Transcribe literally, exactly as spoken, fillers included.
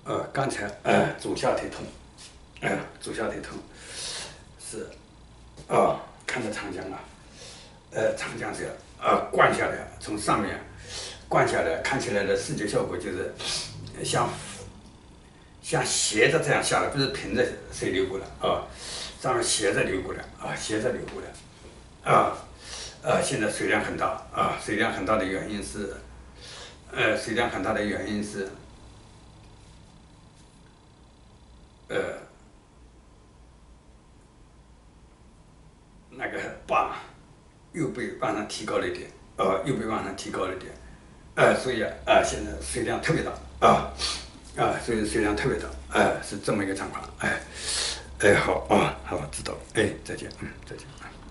呃，刚才呃左下腿痛，呃左下腿痛是啊、看着长江啊，呃长江是呃灌下来，从上面灌下来，看起来的视觉效果就是像像斜着这样下来，不是平着水流过来啊，上面斜着流过来啊，斜着流过来啊。呃，现在水量很大啊，水量很大的原因是，呃，水量很大的原因是，呃，那个坝又被往上提高了一点，呃，又被往上提高了一点，呃，所以啊，呃现在水量特别大啊，啊，所以水量特别大，哎、是这么一个情况，哎，哎，好啊，好，知道了，哎，再见，嗯，再见。